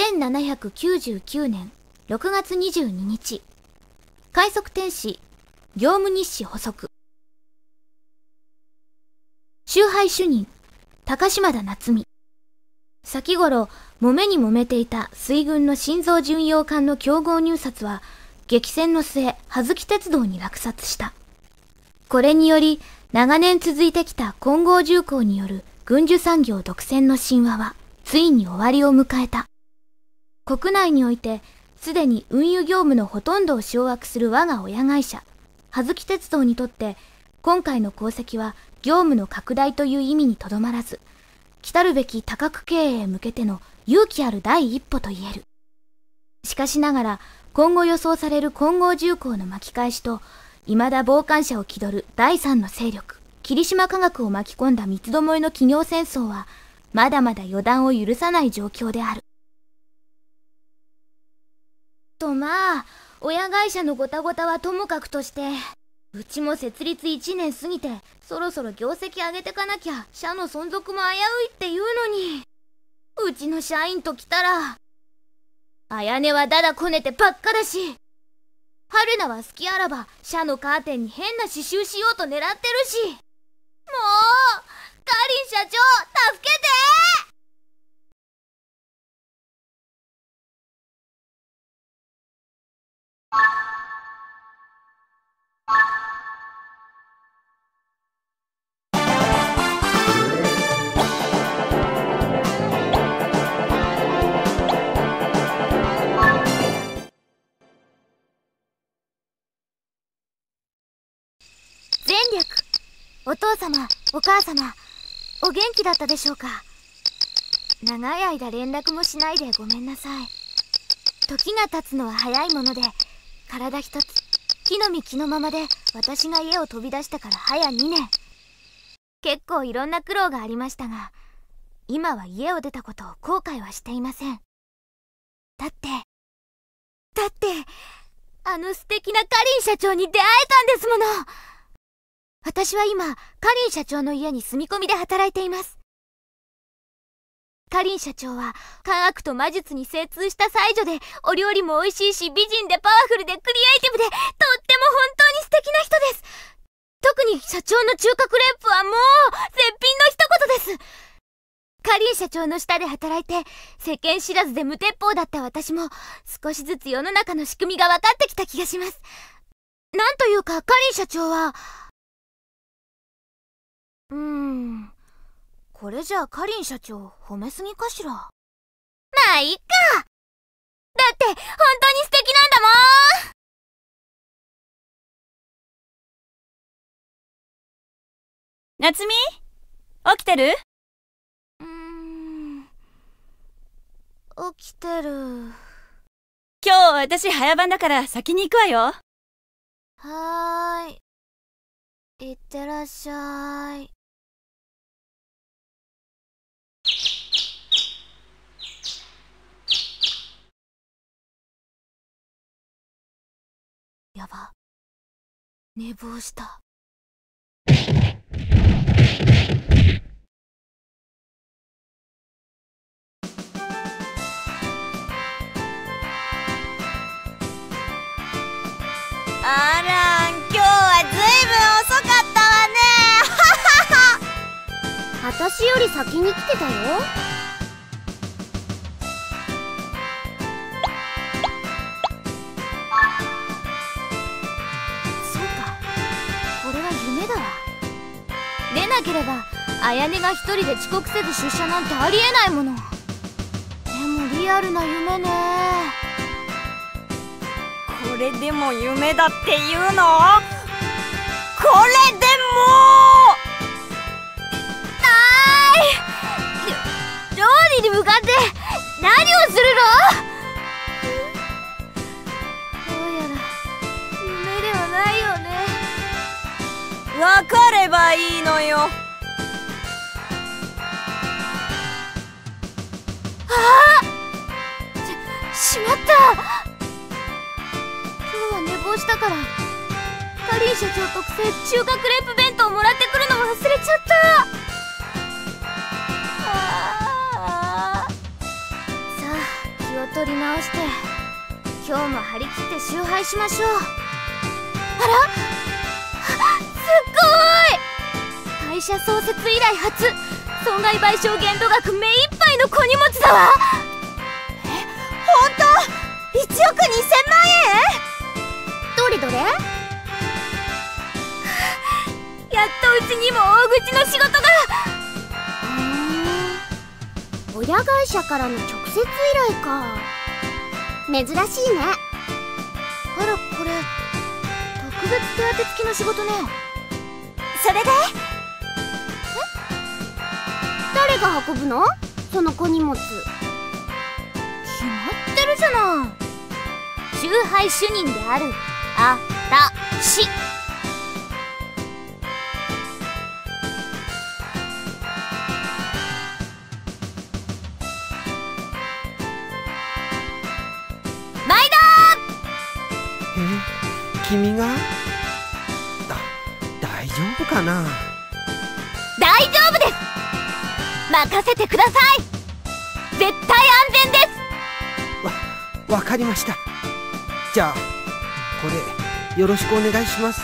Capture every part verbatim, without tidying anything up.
せんななひゃくきゅうじゅうきゅうねんろくがつにじゅうににち、快速天使業務日誌補足。集配主任高島田夏美。先頃揉めに揉めていた水軍の新造巡洋艦の競合入札は激戦の末葉月鉄道に落札した。これにより長年続いてきた金剛重工による軍需産業独占の神話はついに終わりを迎えた。国内においてすでに運輸業務のほとんどを掌握する我が親会社葉月鉄道にとって今回の功績は業務の拡大という意味にとどまらず、来るべき多角経営へ向けての勇気ある第一歩と言える。しかしながら今後予想される金剛重工の巻き返しと未だ傍観者を気取る第三の勢力霧島化学を巻き込んだ三つどもえの企業戦争はまだまだ予断を許さない状況である。とまあ親会社のごたごたはともかくとして、うちも設立いちねん過ぎてそろそろ業績上げてかなきゃ社の存続も危ういって言うのに、うちの社員と来たら綾音はだだこねてばっかだし、春菜は好きあらば社のカーテンに変な刺繍しようと狙ってるし、もうカリン社長助けて。前略、お父様、お母様、お元気だったでしょうか。長い間連絡もしないでごめんなさい。時が経つのは早いもので、体一つ木の実木のままで私が家を飛び出してから早にねん。結構いろんな苦労がありましたが、今は家を出たことを後悔はしていません。だってだってあの素敵なカリン社長に出会えたんですもの。私は今カリン社長の家に住み込みで働いています。カリン社長は科学と魔術に精通した才女で、お料理も美味しいし美人でパワフルでクリエイティブで、とっても本当に素敵な人です。特に社長の中華クレープはもう絶品の一言です。カリン社長の下で働いて世間知らずで無鉄砲だった私も少しずつ世の中の仕組みが分かってきた気がします。なんというかカリン社長はうーんこれじゃあカリン社長褒めすぎかしら。まあいっか。だって本当に素敵なんだもん。 夏美、起きてる？ うーん起きてる。 今日私早番だから先に行くわよ。 はーい、いってらっしゃい。やば、寝坊した。 あらん、今日はずいぶん遅かったわね。ははは。 私より先に来てたよ。そうか、これは夢だわ。でなければ綾音が一人で遅刻せず出社なんてありえないもの。でもリアルな夢ね。 これでも夢だっていうの？これでもなーい。料理に向かって何をするの？どうやら夢ではないよね。 わかればいいのよ。 ああ！し、しまった。今日は寝坊したからカリン社長特製中華クレープ弁当もらってくるの忘れちゃった。ああ。さあ気を取り直して、今日も張り切って集配しましょう。あら、すっごーい、会社創設以来初、損害賠償限度額目いっぱいの小荷物だわ。 え、ほんといちおくにせんまんえん？ どれどれ？やっとうちにも大口の仕事が。 親会社からの直接依頼か。珍しいね。 あら、これ特別手当付きの仕事ね。 それで？ 誰が運ぶの？その小荷物。 決まってるじゃない。集配主任であるあたし。 君が？だ、大丈夫かな？ 大丈夫です。任せてください。絶対安全です。 わ、わかりました。じゃあこれよろしくお願いします。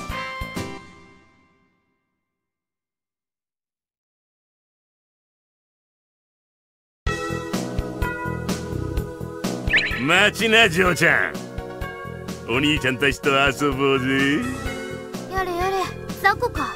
待ちな、嬢ちゃん。お兄ちゃんたちと遊ぼうぜ。 やれやれ、雑魚か。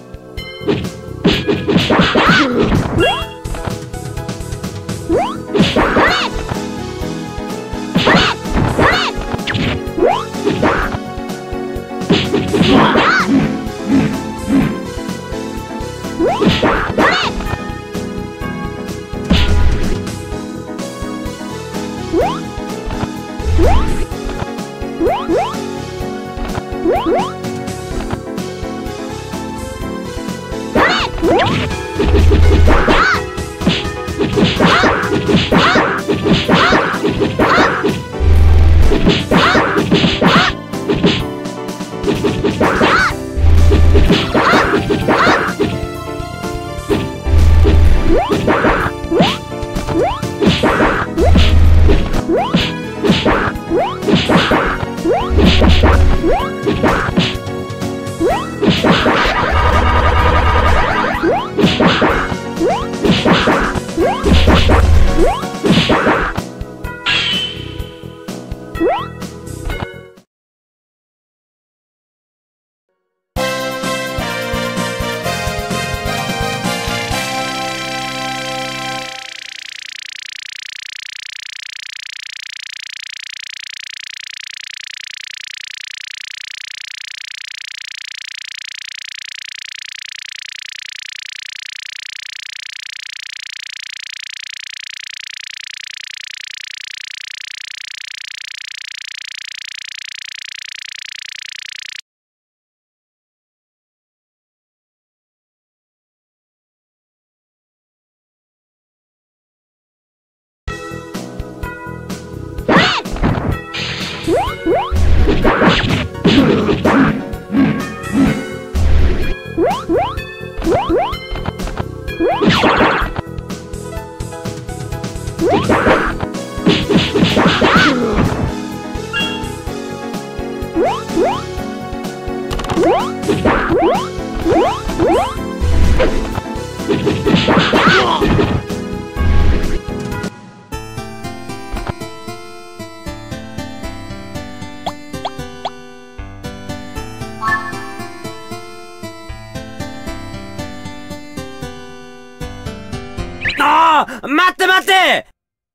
ああ、待って待って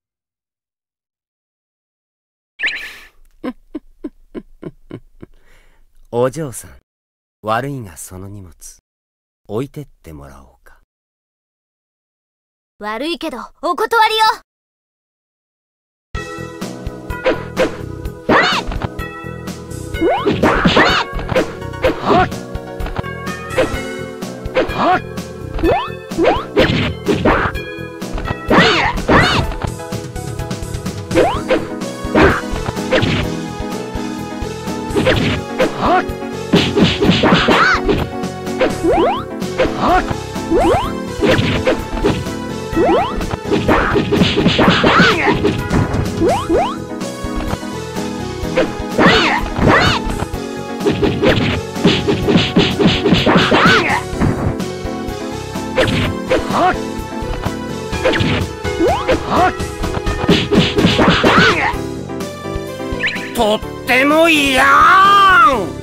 お嬢さん、悪いがその荷物置いてってもらおうか。 悪いけどお断りよ。 What? とってもいやん。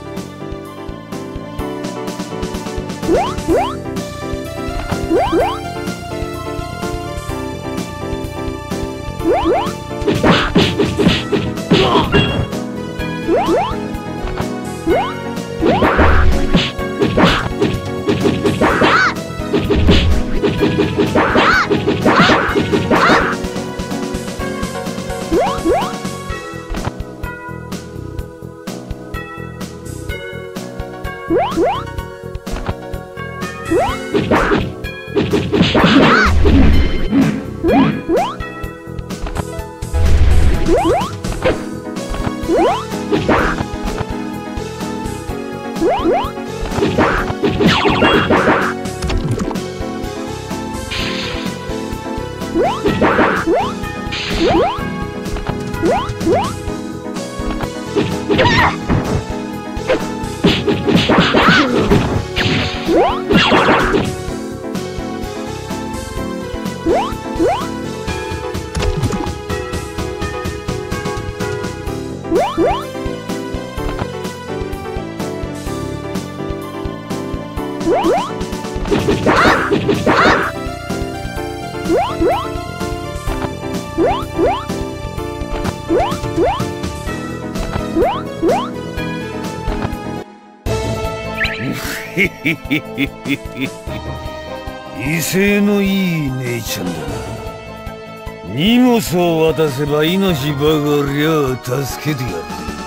威勢のいい姉ちゃんだな。荷物を渡せば命ばかりは助けてやる。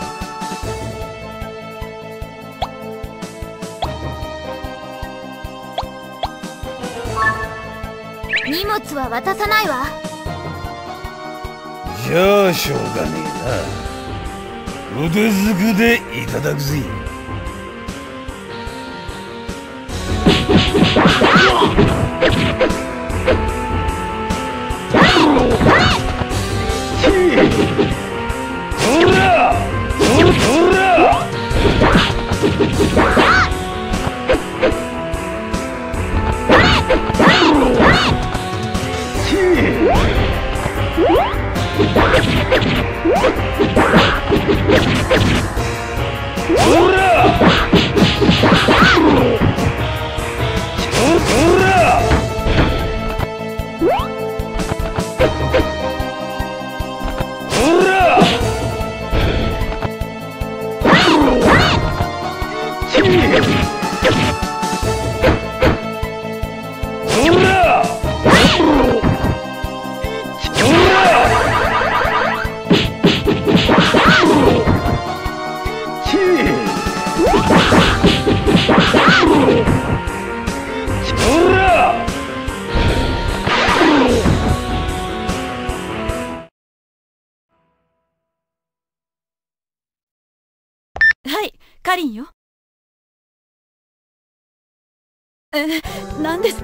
荷物は渡さないわ。 じゃあしょうがねえな。腕ずくでいただくぜ。ほらほらはい、カリンよ。え、何ですって？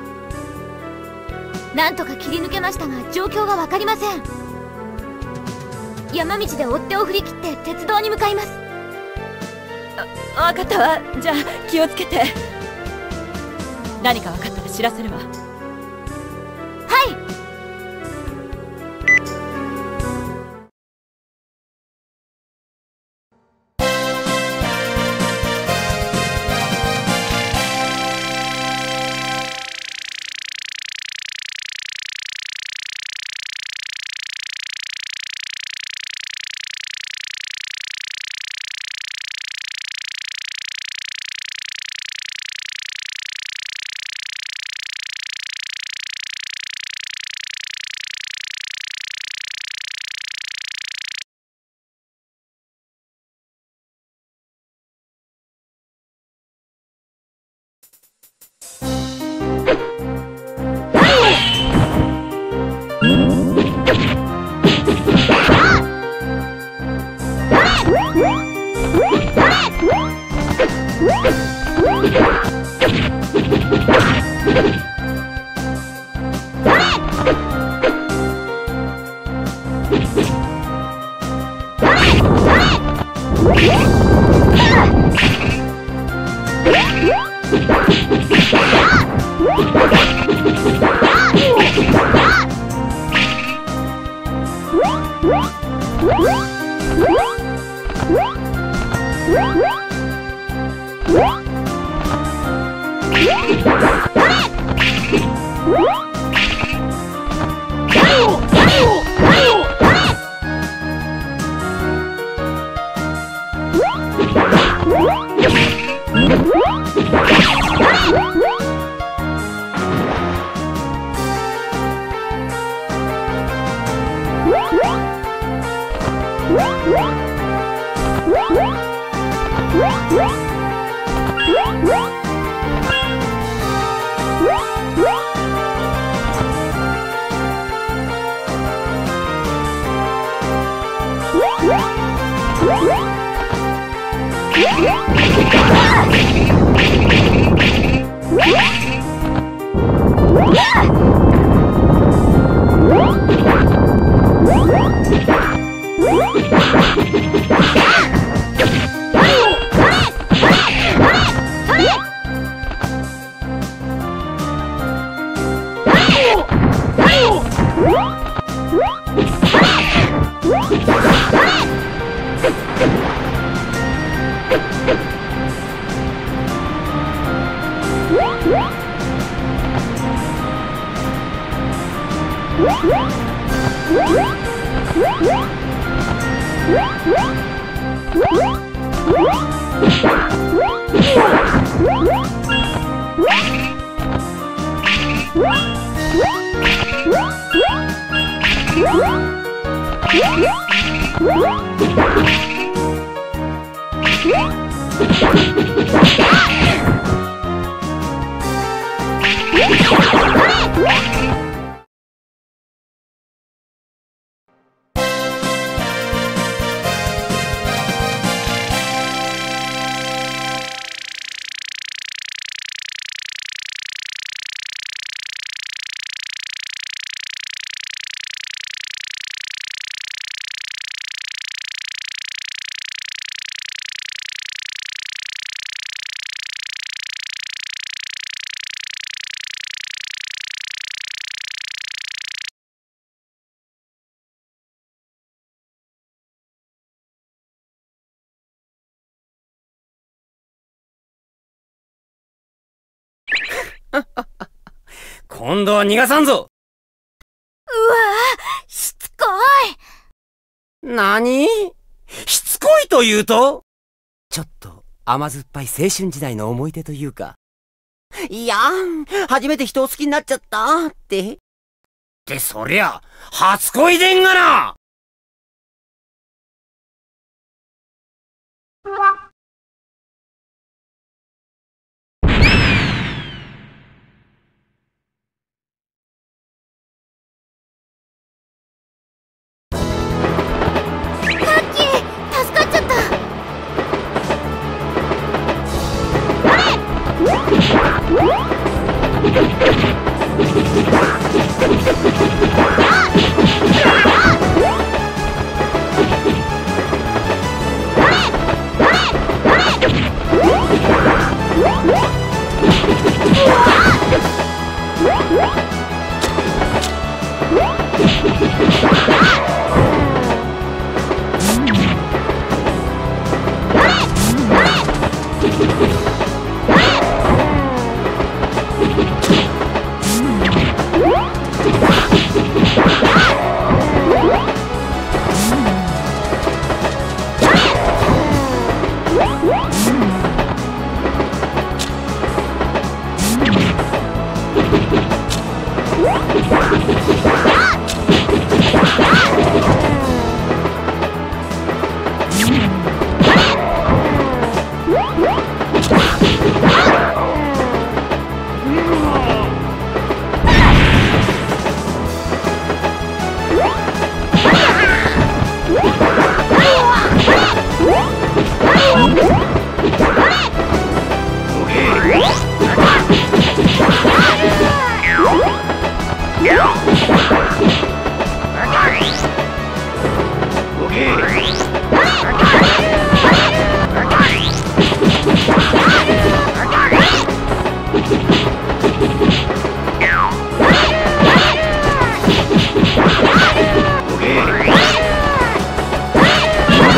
なんとか切り抜けましたが状況がわかりません。山道で追っ手を振り切って鉄道に向かいます。 あ、わかったわ。じゃあ気をつけて。何かわかったら知らせるわ。 はい。 今度は逃がさんぞ。 うわぁ、しつこい。なに？しつこいというと？ちょっと甘酸っぱい青春時代の思い出というか。いやー、初めて人を好きになっちゃったって。ってそりゃ、初恋でんがな！ い。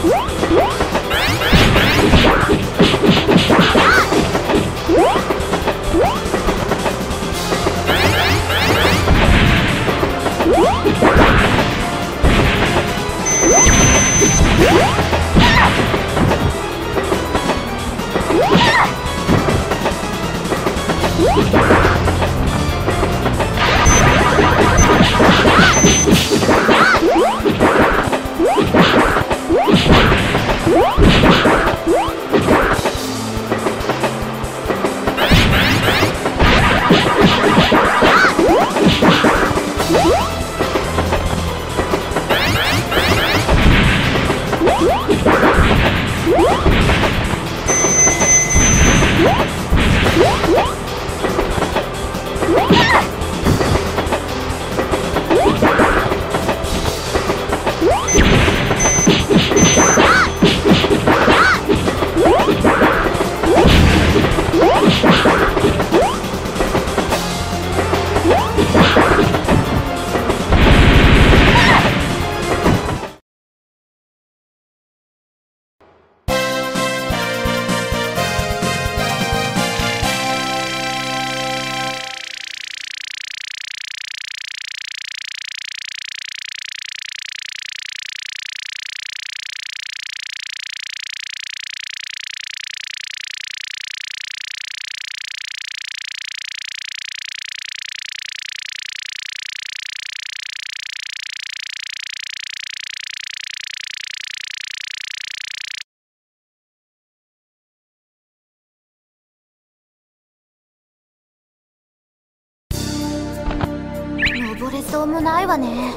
登れそうもないわね。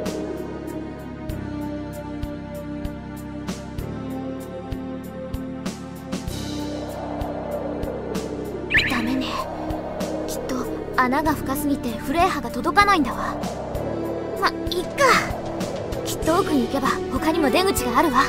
ダメね。きっと穴が深すぎてフレーハが届かないんだわ。ま、いっか。きっと奥に行けば他にも出口があるわ。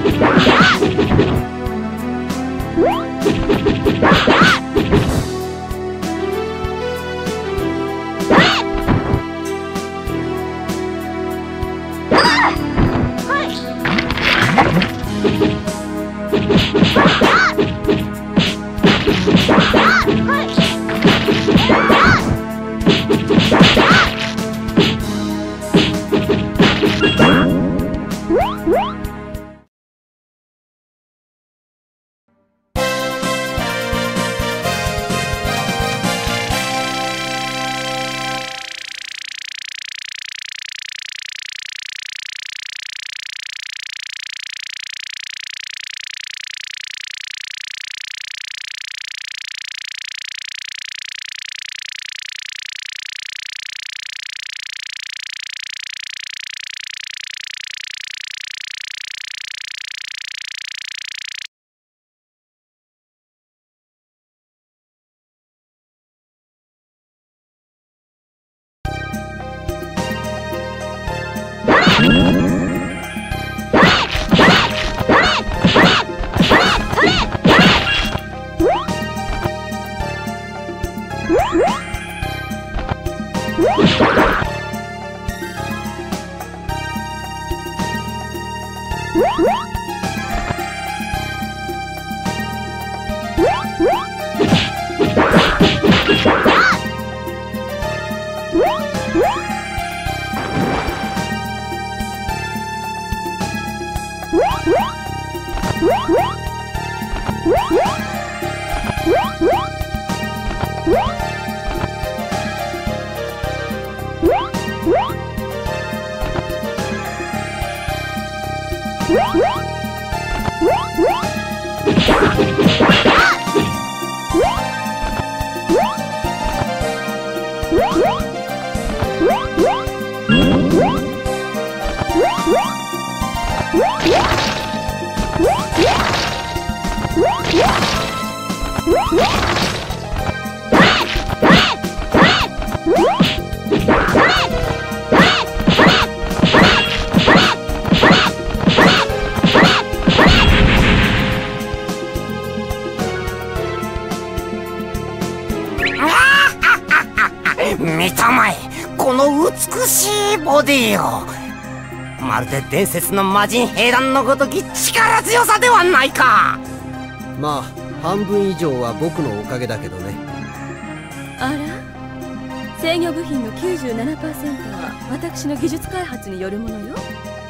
見たまえ、この美しいボディを。まるで伝説の魔人兵団のごとき力強さではないか。 まあ半分以上は僕のおかげだけどね。 あら、制御部品の きゅうじゅうななパーセント は私の技術開発によるものよ。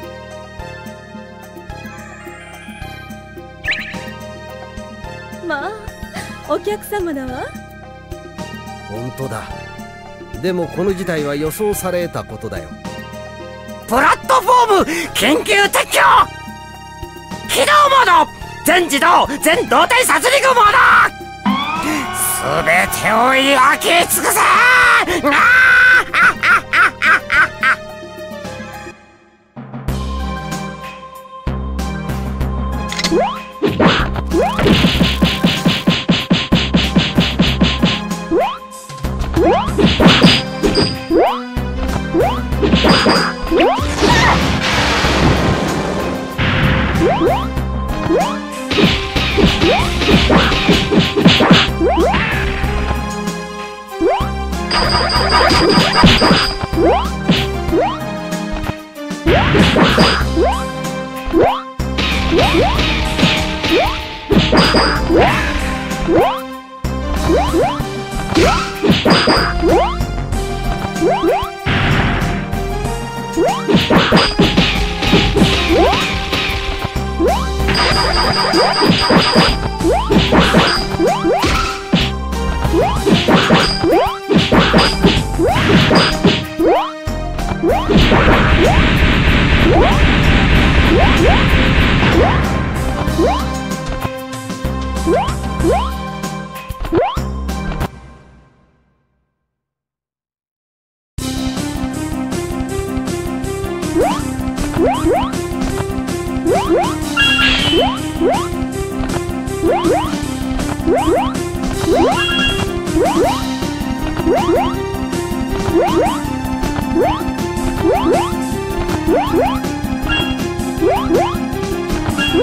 まあお客様だわ。 本当だ。でもこの事態は予想されたことだよ。 プラットフォーム緊急撤去、起動モード、全自動全動体殺戮モード、すべてを焼き尽くせ。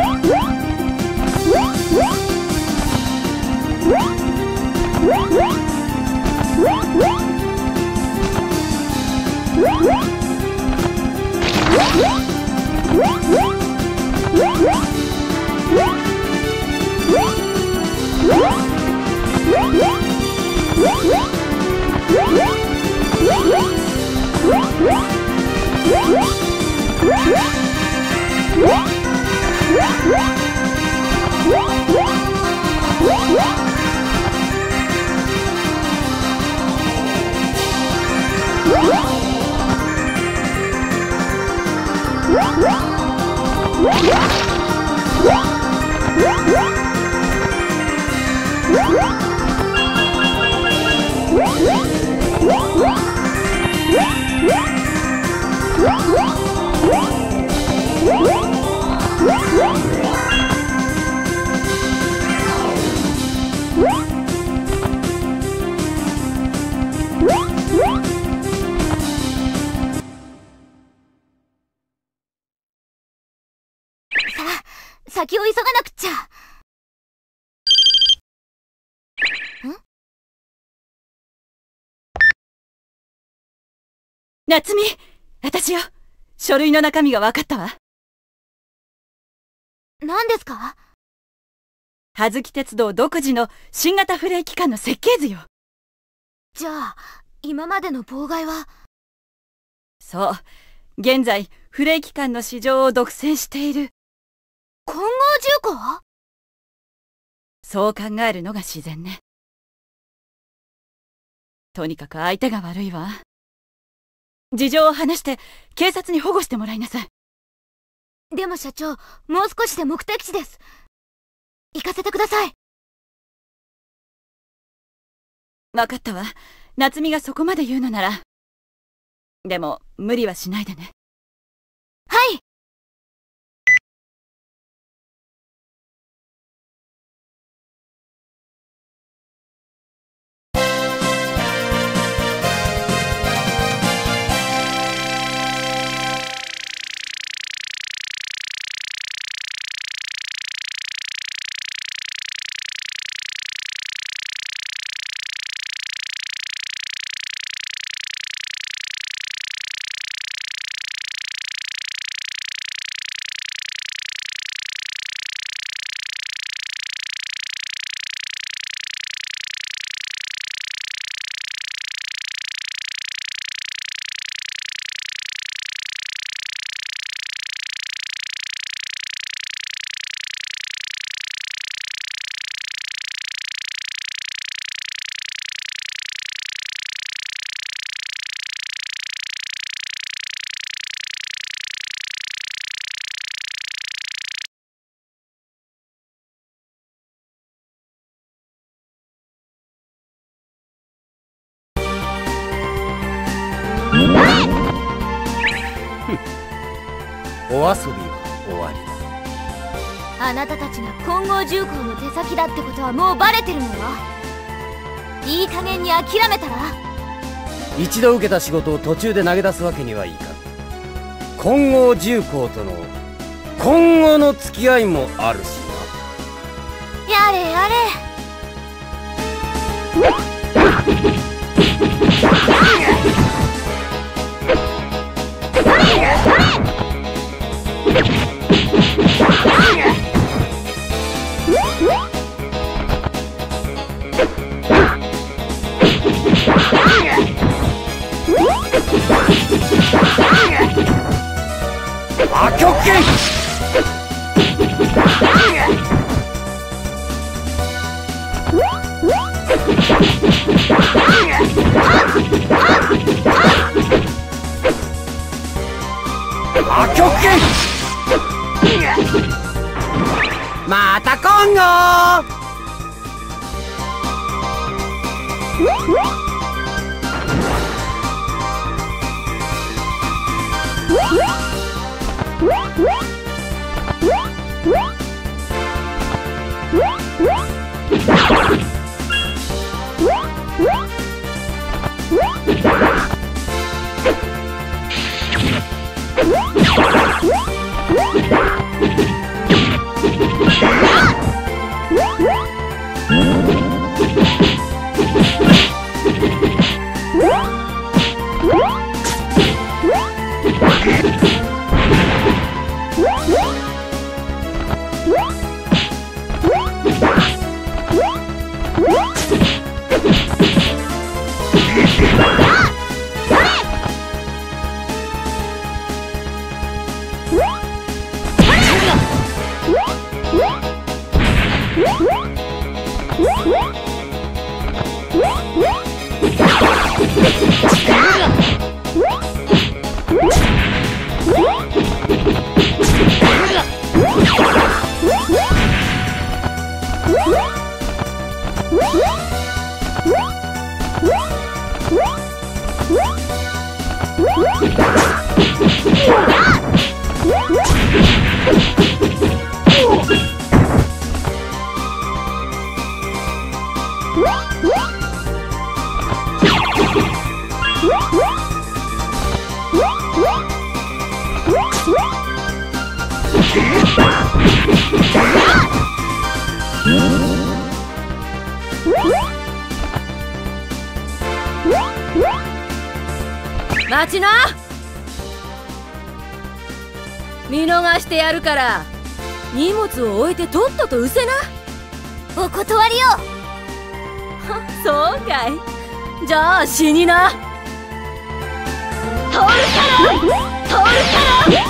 先を急がなくっちゃ。ん？ 夏美、私よ。書類の中身が分かったわ。 何ですか？ 葉月鉄道独自の新型フレー機関の設計図よ。 じゃあ、今までの妨害は？ そう。現在、フレー機関の市場を独占している。 混合重工？ そう考えるのが自然ね。とにかく相手が悪いわ。事情を話して警察に保護してもらいなさい。 でも社長、もう少しで目的地です。行かせてください。 わかったわ。夏美がそこまで言うのなら。でも無理はしないでね。 はい。 お遊びは終わりだ。 あなたたちが混合重工の手先だってことはもうバレてるのよ。いい加減に諦めたら？ 一度受けた仕事を途中で投げ出すわけにはいかん。混合重工との今後の付き合いもあるしな。やれやれ。 あきょっけん。あきょっけん。また今後。 待ちな。見逃してやるから荷物を置いてとっとと失せな。 お断りよ。 そうかい。じゃあ死にな。 通るから通るから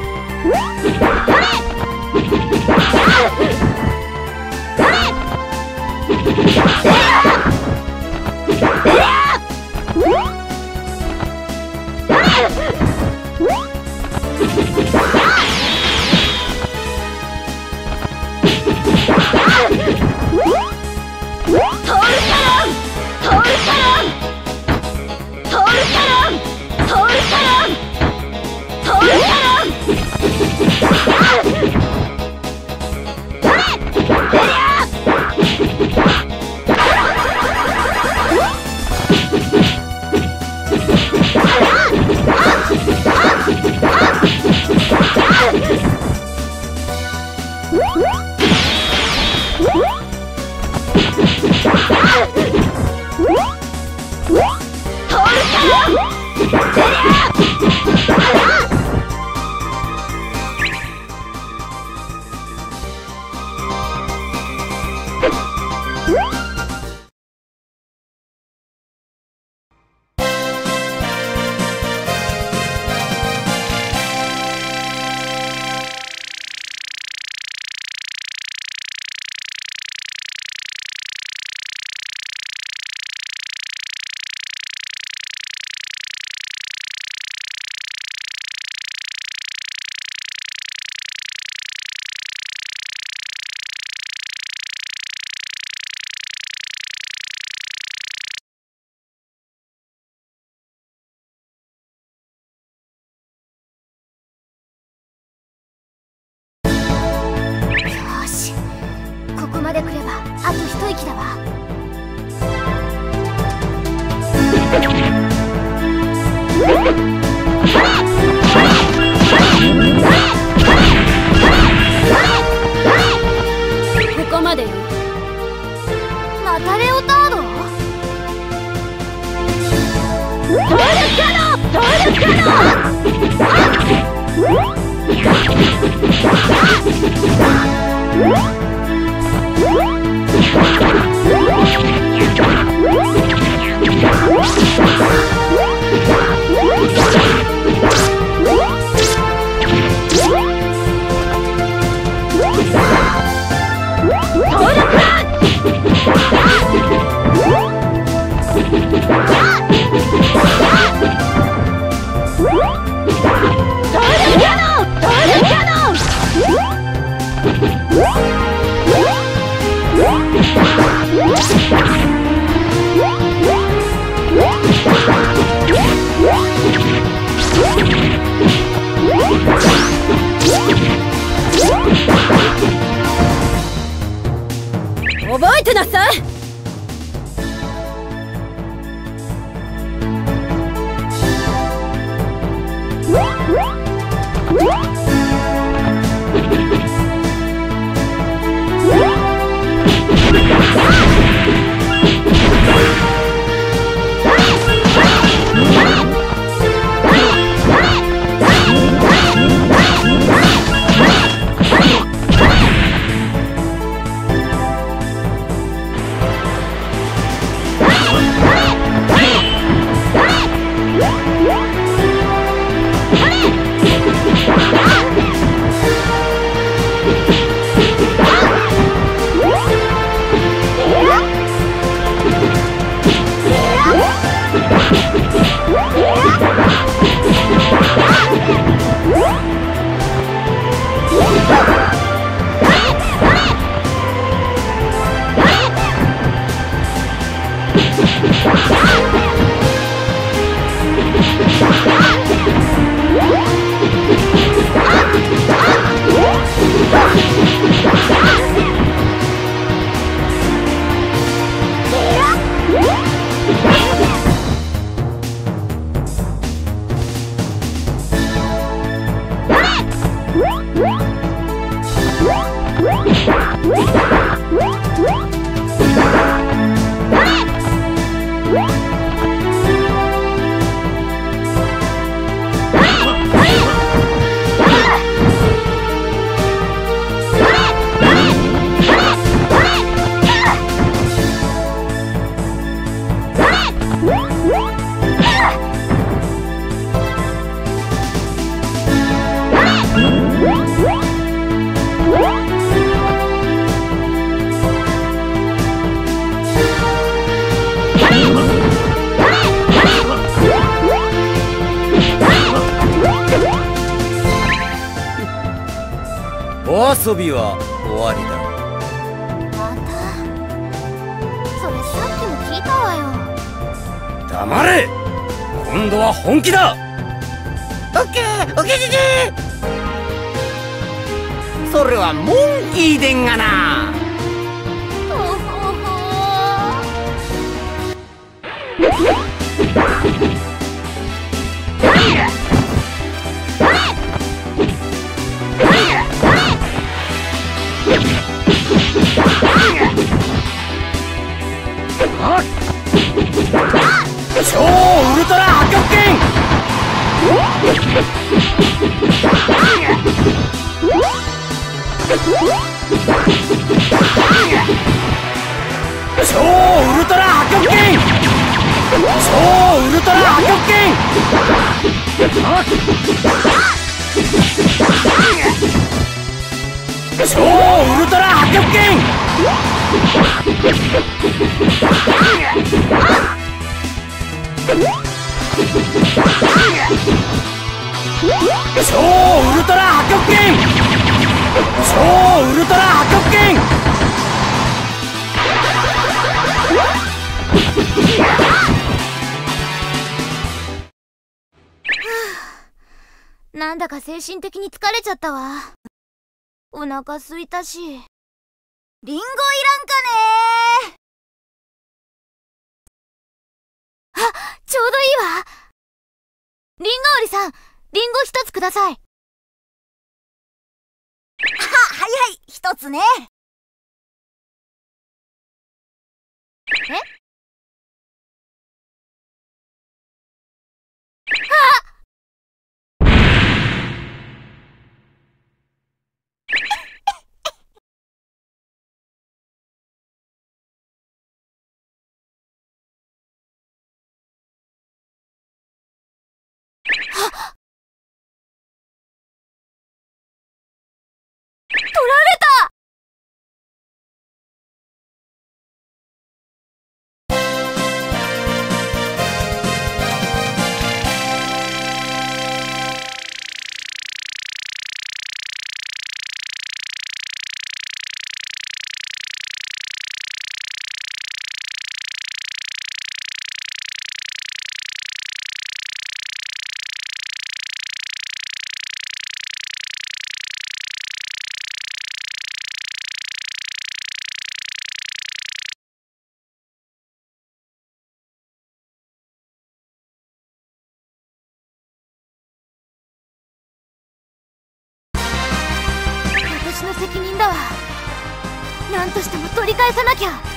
ここまで来ればあと一息だわ。 ここまでよ。 またレオタード？トイレキャノン！トイレキャノン！ 覚えてなさい。 トお遊びは終わりだ。 またそれさっきも聞いたわよ。 黙れ。今度は本気だ。 オッケーオッケージジー。それはモンキーでんがな。 超ウルトラ破極拳。超ウルトラ破極拳。超ウルトラ破極拳。超ウルトラ破極拳。超ウルトラ破極拳。超ウルトラ破極拳。 なんだか精神的に疲れちゃったわ。お腹すいたし。リンゴいらんかねー。あ、ちょうどいいわ。リンゴ売りさん、リンゴ一つください。は、 はいはい、一つね。 え？あ！取られた！私の責任だわ。何としても取り返さなきゃ。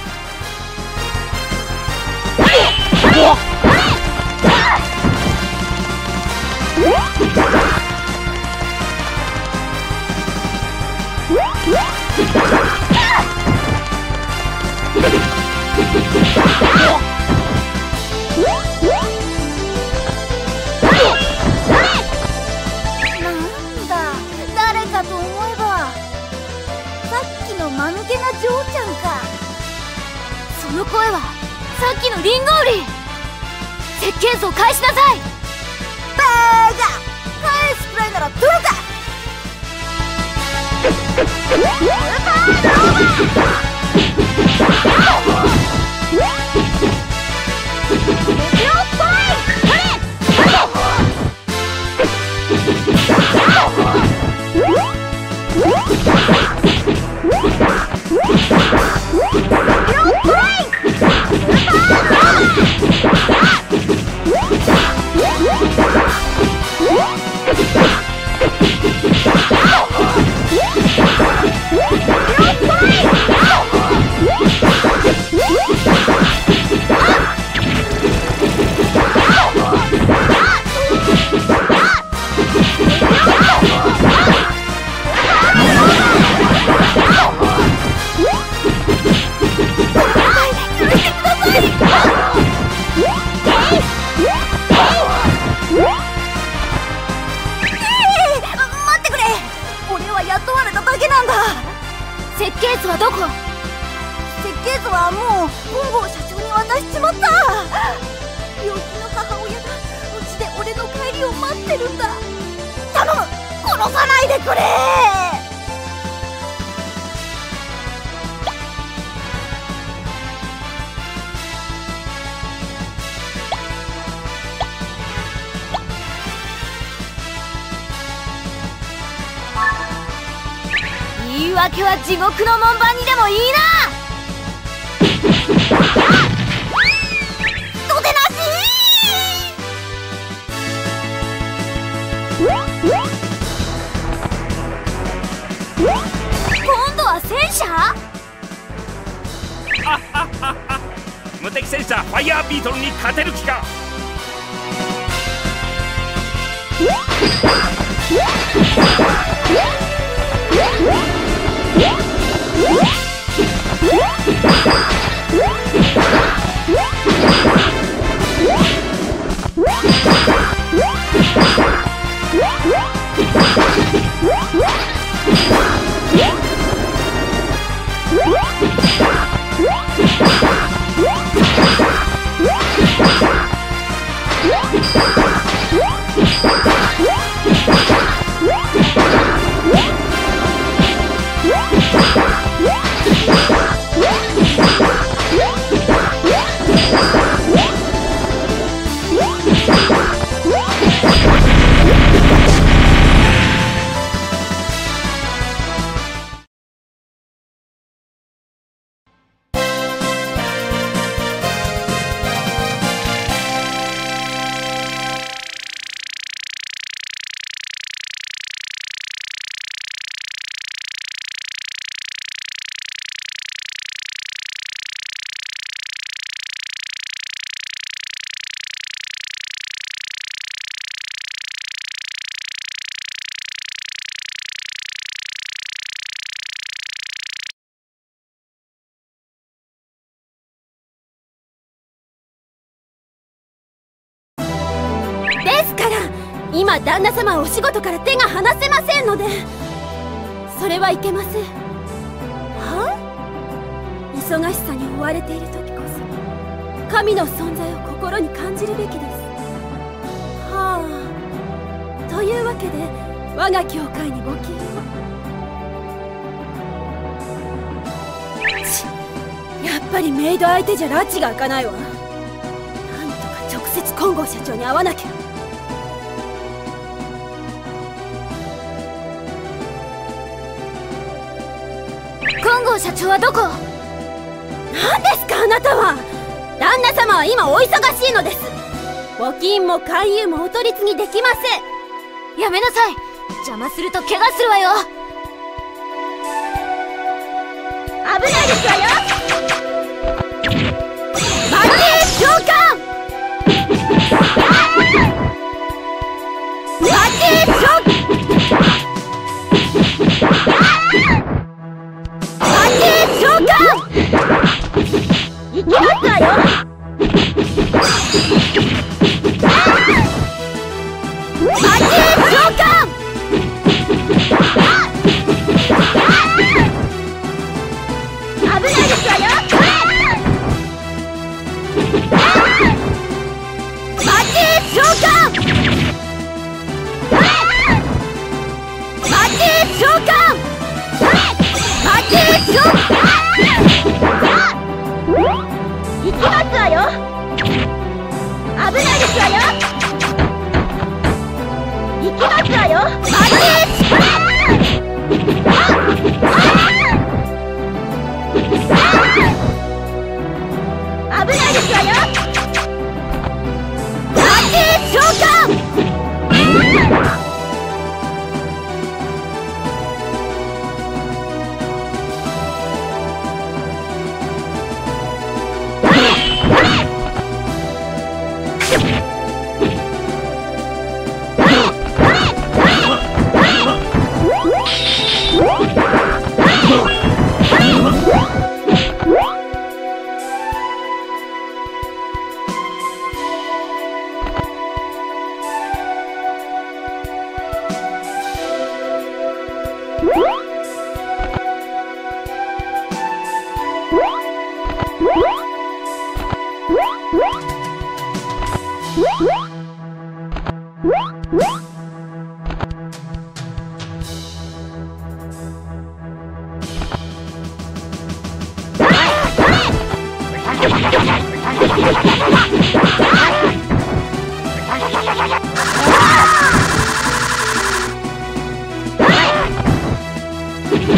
なんだ、誰かと思えばさっきの間抜けな嬢ちゃんか。 その声はさっきのリンゴ売り。設計図を返しなさい。 バーガー、返すくらいなら取るか。 設計図はどこ？ 設計図はもう本郷社長に渡しちまった。病気の母親がうちで俺の帰りを待ってるんだ。頼む、殺さないでくれ。 訳は地獄の門番にでもいいな。 とでなし今度は戦車？ 無敵戦車ファイヤービートルに勝てる気か。 ですから今旦那様はお仕事から手が離せませんので。それはいけません。はあ？忙しさに追われている時こそ神の存在を心に感じるべきです。はあ。というわけで我が教会に募金を。ちやっぱりメイド相手じゃ拉致が開かないわ。なんとか直接金剛社長に会わなきゃ。 金剛社長はどこ？ 何ですかあなたは。旦那様は今お忙しいのです。募金も勧誘もお取り次ぎできません。 やめなさい。邪魔すると怪我するわよ。 危ないですわよ。待て上官。待て上官。行きますわよ。待て上官。危ないですわよ。待て上官。待て上官。待て上官。行きますわよ。危ないですわよ。行きますわよ。待て。危ないですわよ。待て上官。 あ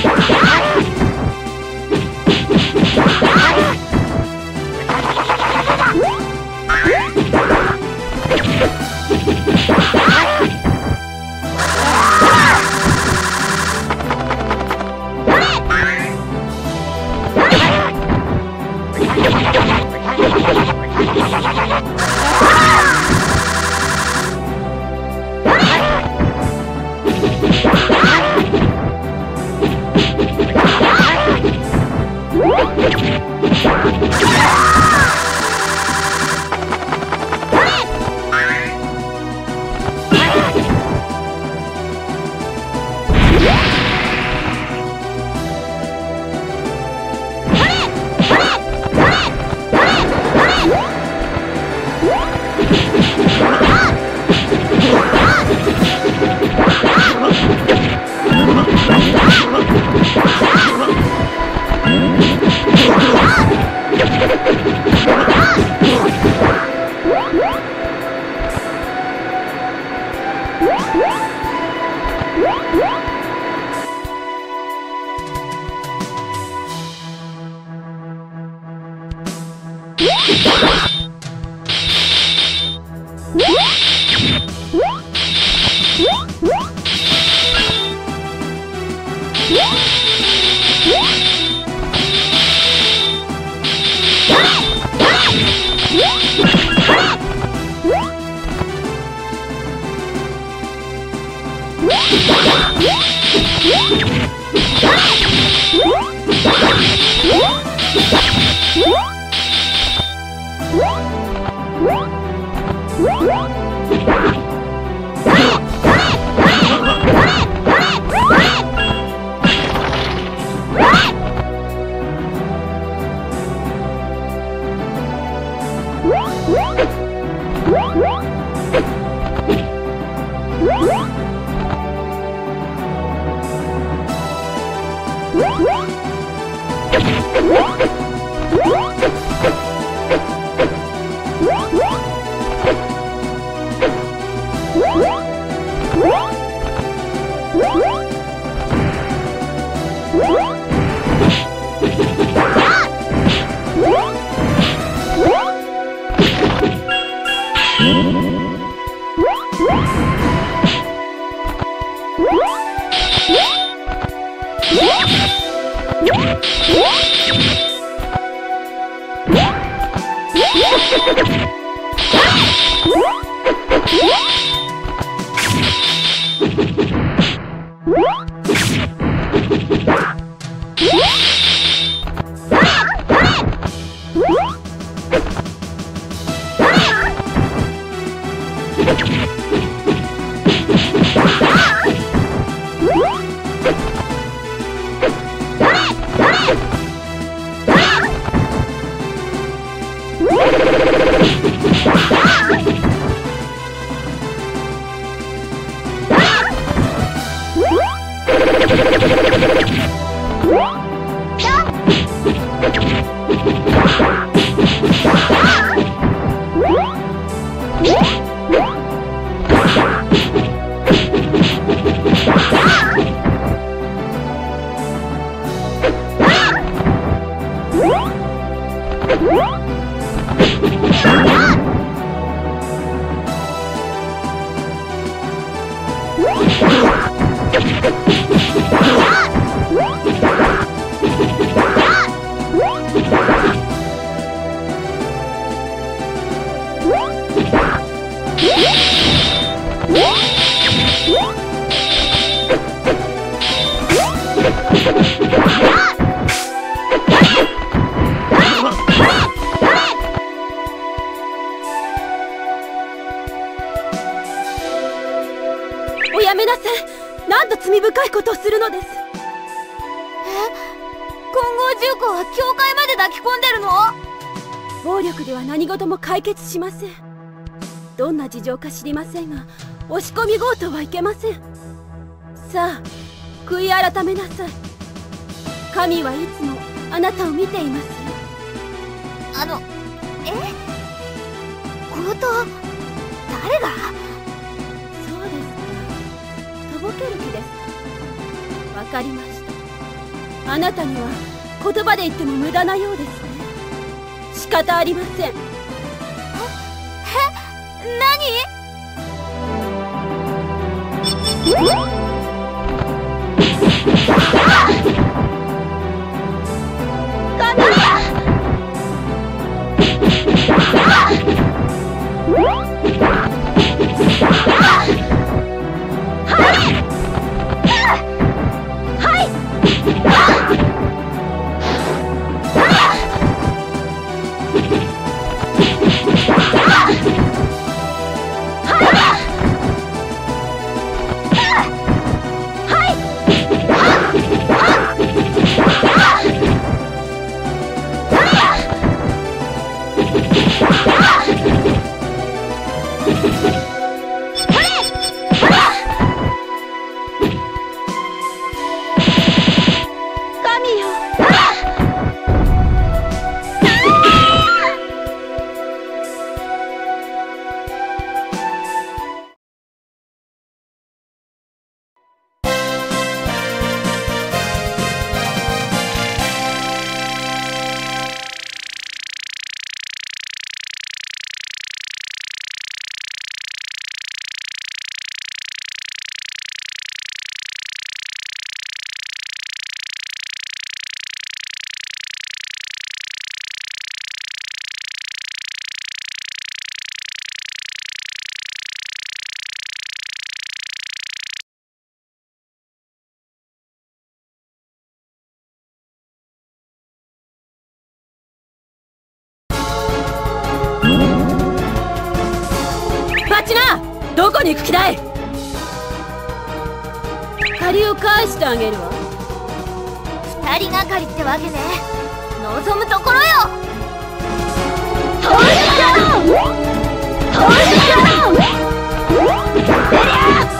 おやめなさい。なんと罪深いことをするのです。え、 金剛重工は教会まで抱き込んでるの？ 暴力では何事も解決しません。どんな事情か知りませんが、押し込み強盗はいけません。さあ、悔い改めなさい。神はいつもあなたを見ていますよ。 あの、え？強盗？誰が？ そうですか。とぼける気ですか。わかりました。 あなたには言葉で言っても無駄なようですね。仕方ありません。え、 何？ どこに行く気だい？借りを返してあげるわ。 二人がかりってわけね。望むところよ。 トルキャノン！トルキャノン！エリア！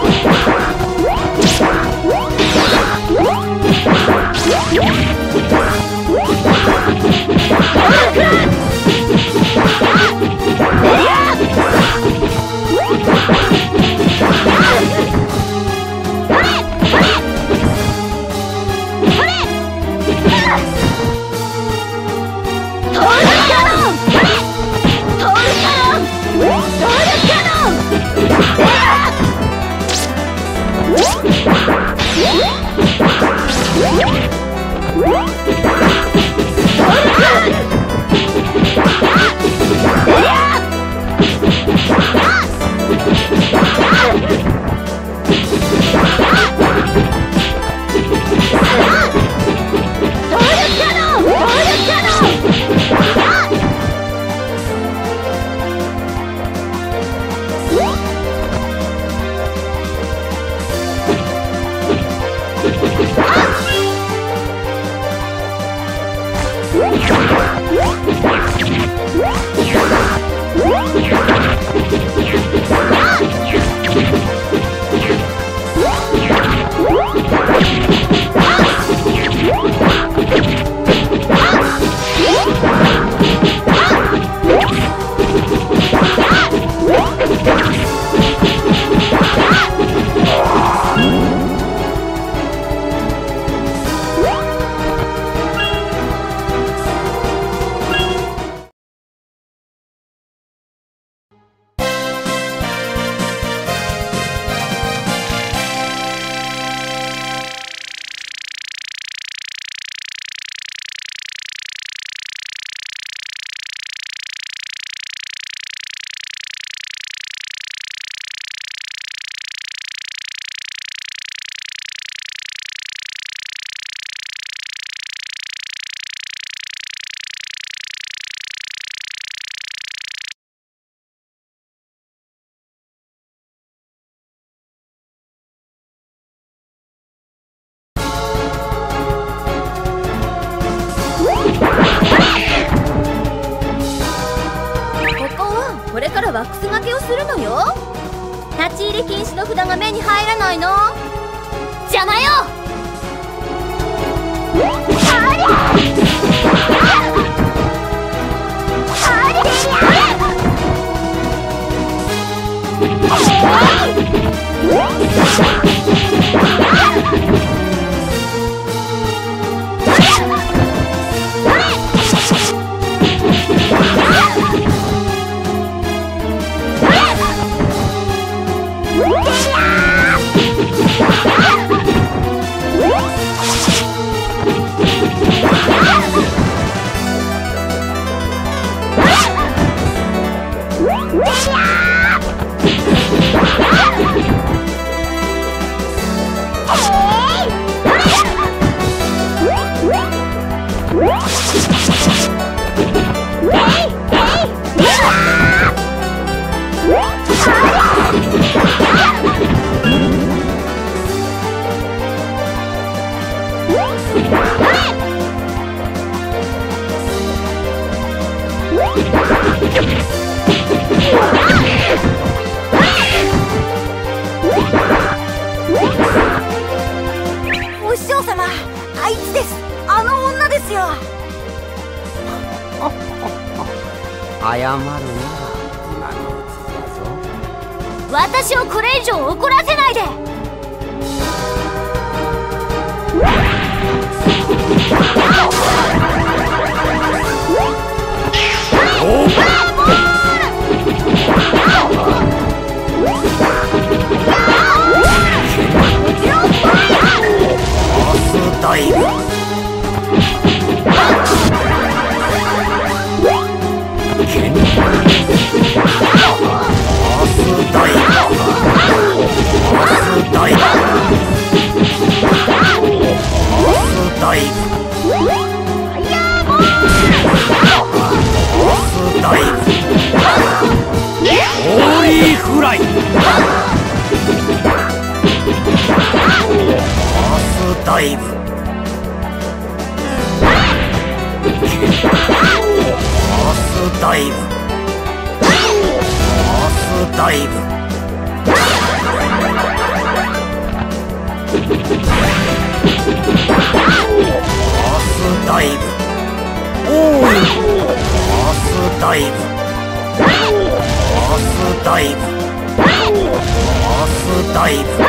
これからワックス掛けをするのよ。立ち入り禁止の札が目に入らないの。邪魔よ。 お師匠様、あいつです。あの女ですよ。 謝るなら今のうちだぞ。 私をこれ以上怒らせないで。 ダイブ。ケンアスダイブ。アスダイブ。アスダイブ。アスダイブ。ホーリーフライ。アスダイブ。アスダイブ。アスダイブ。アスダイブ。おーい。アスダイブ。アスダイブ。アスダイブ。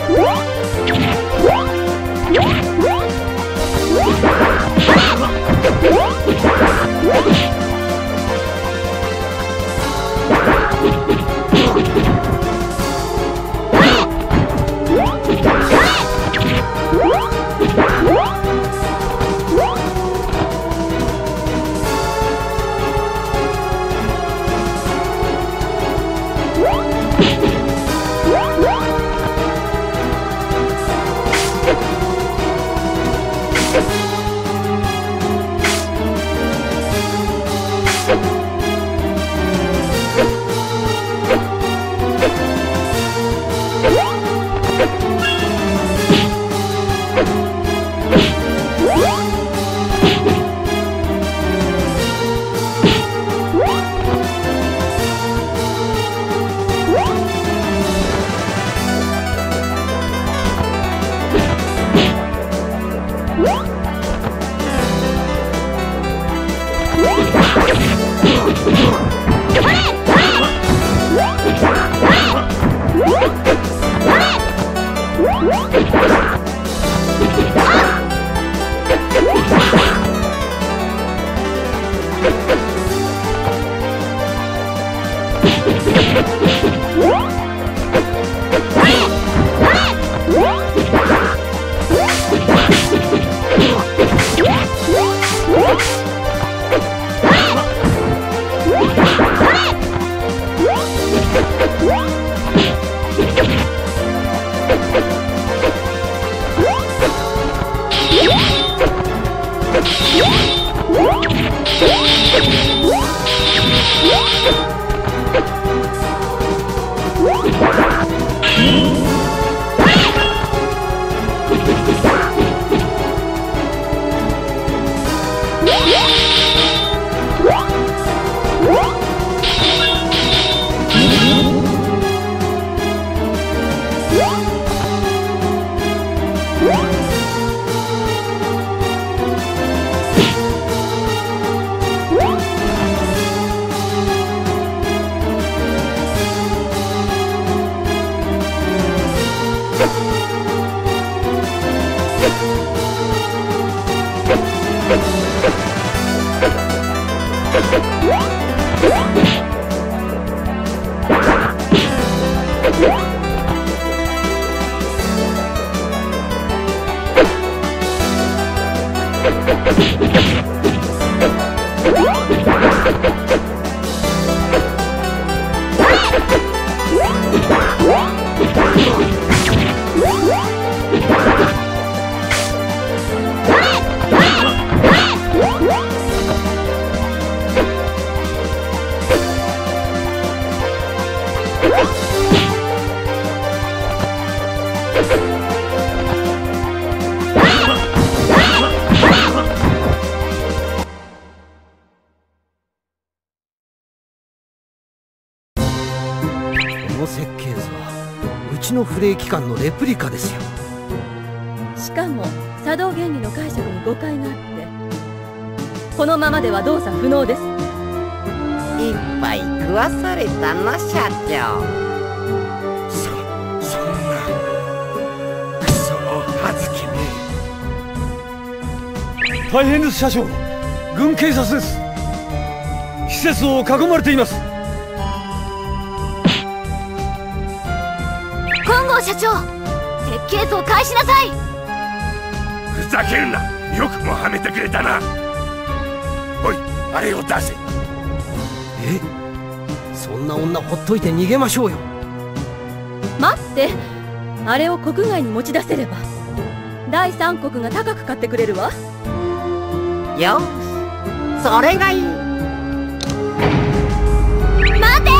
What? のフレー機関のレプリカですよ。 しかも作動原理の解釈に誤解があってこのままでは動作不能です。 いっぱい食わされたな社長。 そそんなクソはずきめ。大変です社長、軍警察です。施設を囲まれています。 金剛社長、設計図を返しなさい。 ふざけるな、よくもはめてくれたな。おい、あれを出せ。 え、そんな女ほっといて逃げましょうよ。 待って、あれを国外に持ち出せれば第三国が高く買ってくれるわ。 よし、それがいい。 待て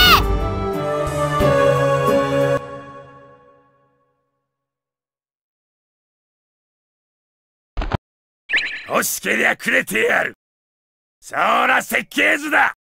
ー！欲しけりゃくれてやる。そら設計図だ。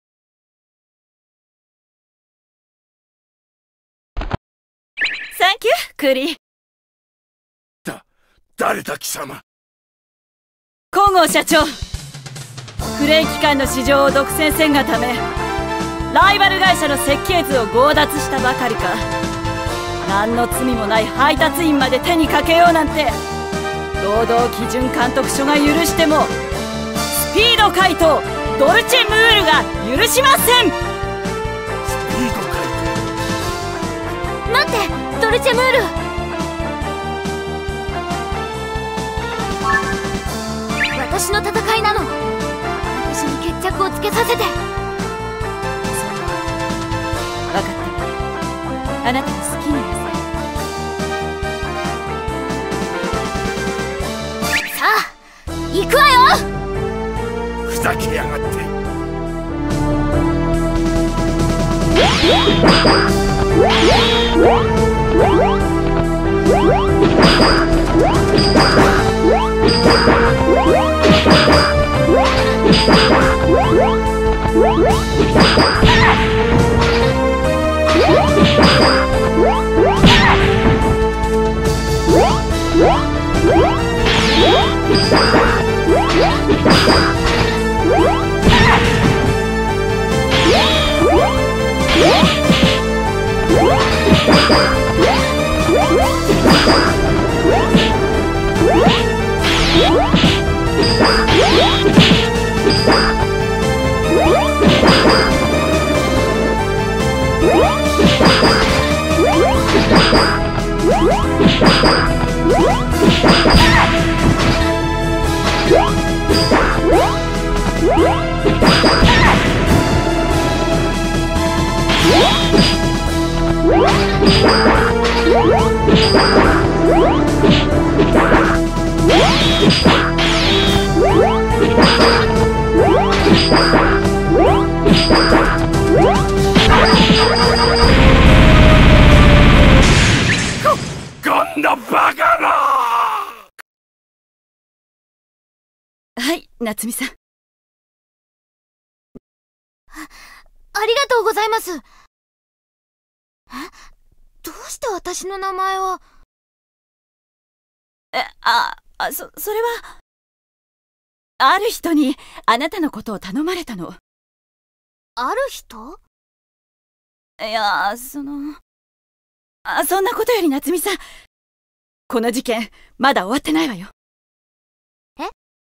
サンキュークリー。 だ誰だ貴様。 金剛社長、フレー機関の市場を独占せんがためライバル会社の設計図を強奪したばかりか、何の罪もない配達員まで手にかけようなんて労働基準監督署が許してもスピード怪盗ドルチェムールが許しません。 スピード怪盗。待って、ドルチェムール。私の戦いなの。私に決着をつけさせて。 そう、分かった。あなたの好きになさい。 さあ、行くわよ。 ふざけやがって。 うわっはい、夏美さん。 あ、ありがとうございます。え、どうして私の名前を。 え、あ、あ、そ、それは、ある人にあなたのことを頼まれたの。 ある人？ いや、その、あ、そんなことより夏美さん、この事件、まだ終わってないわよ。 え？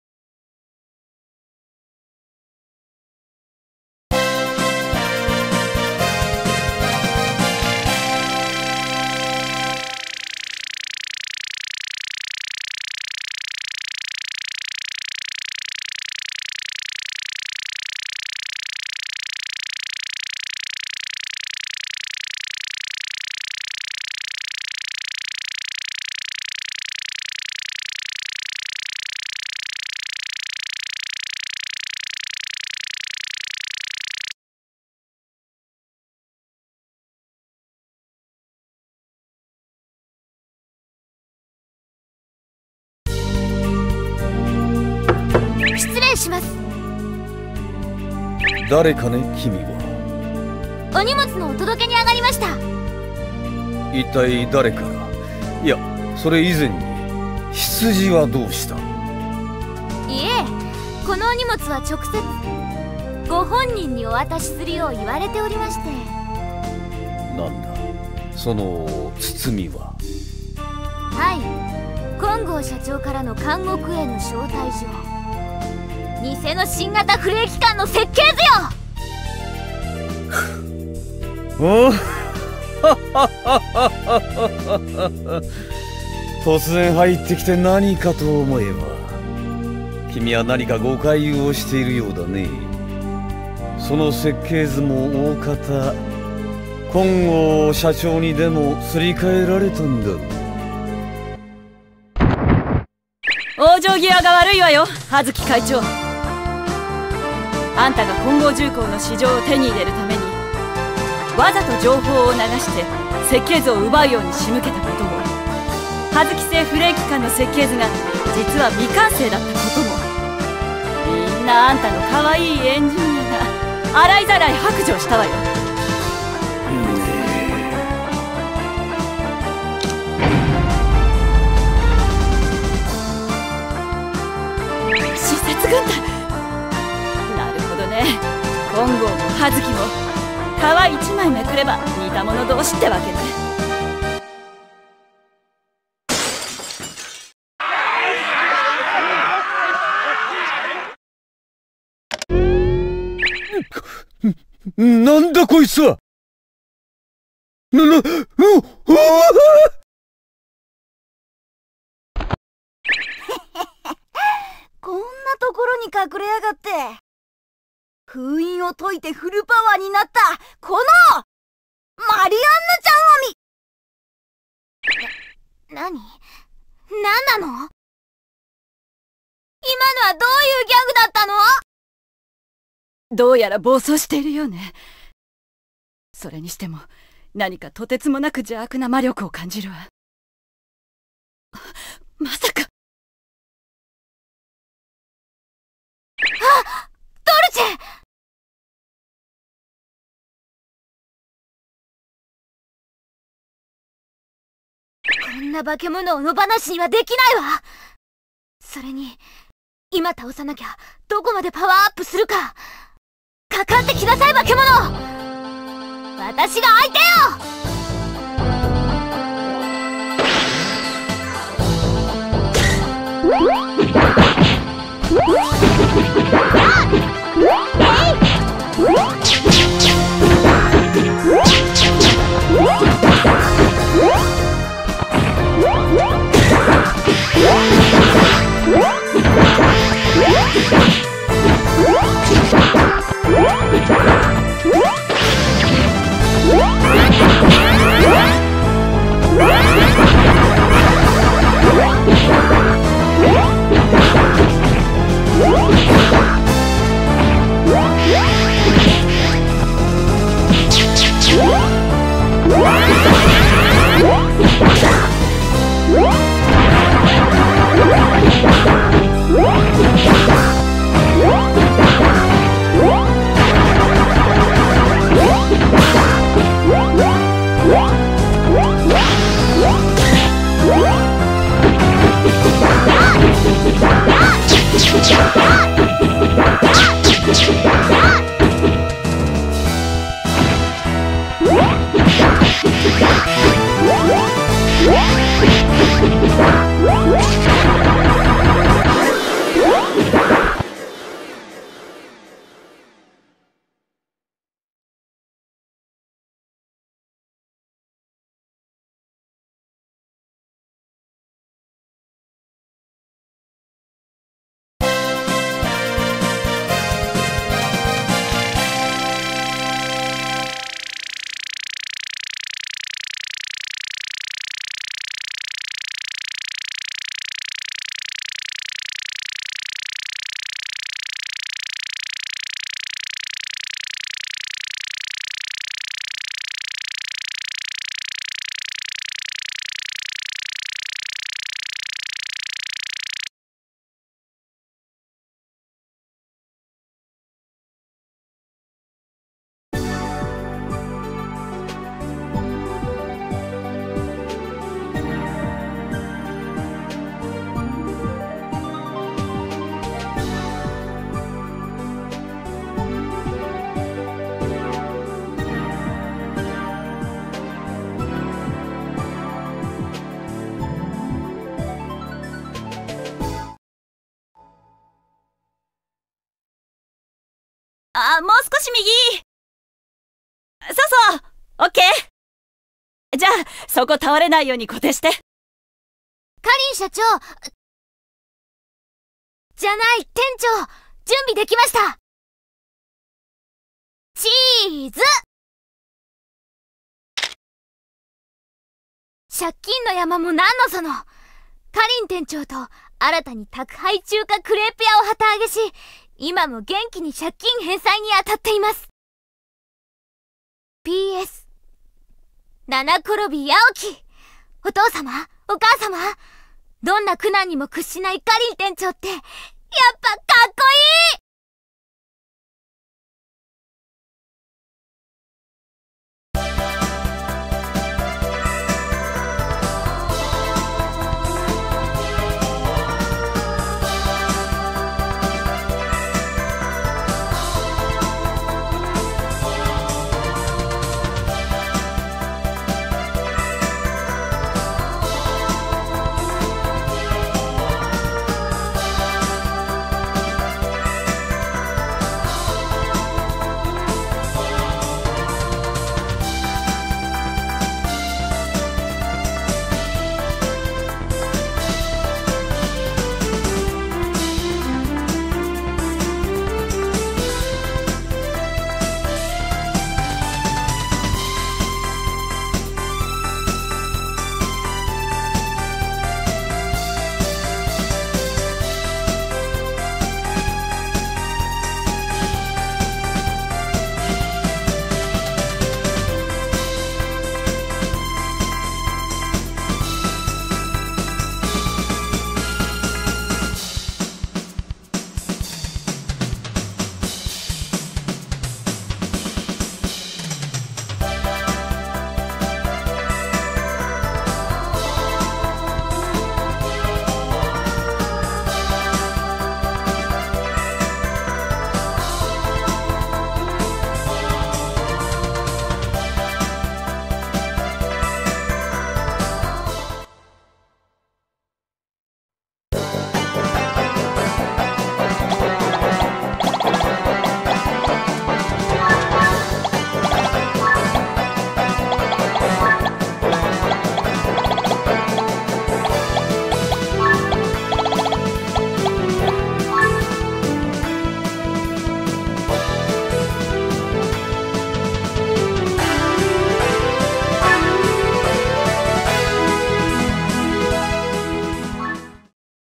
失礼します。 誰かね、君は。 お荷物のお届けに上がりました。 一体誰から？いや、それ以前に羊はどうした？ いえ、このお荷物は直接ご本人にお渡しするよう言われておりまして。 なんだその包みは。 はい、金剛社長からの監獄への招待状。偽の新型フレー機関の設計図よ。 お突然入ってきて何かと思えば、君は何か誤解をしているようだね。その設計図も大方金剛社長にでもすり替えられたんだろう。 往生際が悪いわよ、葉月会長。あんたが金剛重工の市場を手に入れるためにわざと情報を流して設計図を奪うように仕向けたことも、葉月製フレー機関の設計図が実は未完成だったことも、みんなあんたの可愛いエンジニアが洗いざらい白状したわよ。施設軍隊、なるほどね。金剛も葉月も皮一枚めくれば似た者同士ってわけね。 なんだこいつは。な、な、う、うわこんなところに隠れやがって。封印を解いてフルパワーになったこのマリアンヌちゃんを見。 な、なに？なんなの？今のはどういうギャグだったの？ どうやら暴走しているようね。それにしても何かとてつもなく邪悪な魔力を感じるわ。まさか。 あっ、ドルチェ！こんな化け物を野放しにはできないわ。それに今倒さなきゃどこまでパワーアップするか。かかってきなさい化け物、私が相手よ。 What? あ、もう少し右。そうそう、オッケー。じゃあ、そこ倒れないように固定して。 カリン社長。じゃない、店長。準備できました。チーズ。借金の山も何のその。カリン店長と新たに宅配中華クレープ屋を旗揚げし、今も元気に借金返済に当たっています。ピーエス 七転び八起き。お父様、お母様、どんな苦難にも屈しないカリン店長ってやっぱかっこ